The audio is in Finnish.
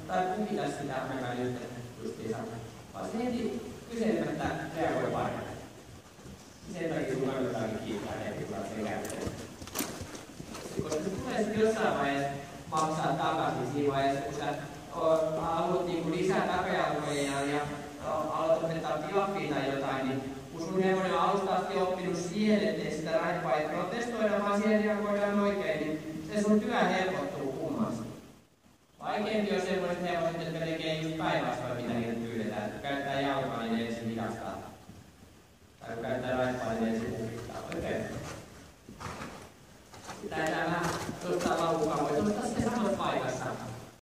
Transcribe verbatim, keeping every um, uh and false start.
tai kuvita sitä ainakaan nyt justiinsa, vaan se heti kyselemättä reagoi paremmin. Sen takia sun kannattaakin kiittää heti, kun sen käyttöön. Koska se tulee sitten jossain vaiheessa maksaa takaisin siinä vaiheessa, kun sä haluat niinku lisää takajalkoja ja aloit opettaa pilaffiin tai jotain, niin kun sun hevonen on alusta asti oppinut siihen, ettei sitä raippaa ei protestoida, vaan siihen reagoidaan oikein, niin se sun työ helpottuu kummasti. Vaikeampi on sellaiset hevoset, jotka tekee just päinvastoin, mitä niitä pyydetään. Kun käyttää jalkaa, niin ensin hidastaa. Tai kun käyttää raippaa, niin ensin huvittaa. Oikein. Sitä enää vähän tuosta laukkaa voi tuosta